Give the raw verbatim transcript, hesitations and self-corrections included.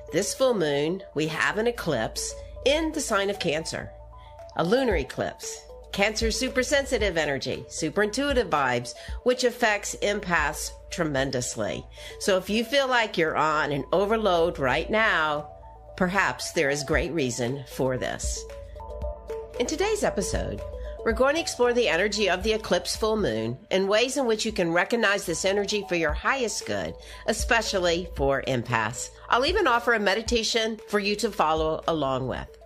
This full moon, we have an eclipse in the sign of Cancer. A lunar eclipse. Cancer's super sensitive energy, super intuitive vibes, which affects empaths tremendously. So if you feel like you're on an overload right now, perhaps there is great reason for this. In today's episode, we're going to explore the energy of the eclipse full moon and ways in which you can recognize this energy for your highest good, especially for empaths. I'll even offer a meditation for you to follow along with.